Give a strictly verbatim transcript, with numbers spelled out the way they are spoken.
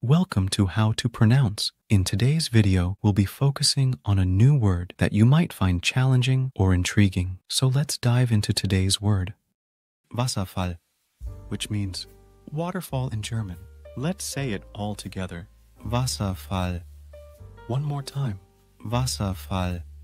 Welcome to How to Pronounce. In today's video, we'll be focusing on a new word that you might find challenging or intriguing. So let's dive into today's word. Wasserfall, which means waterfall in German. Let's say it all together. Wasserfall. One more time. Wasserfall.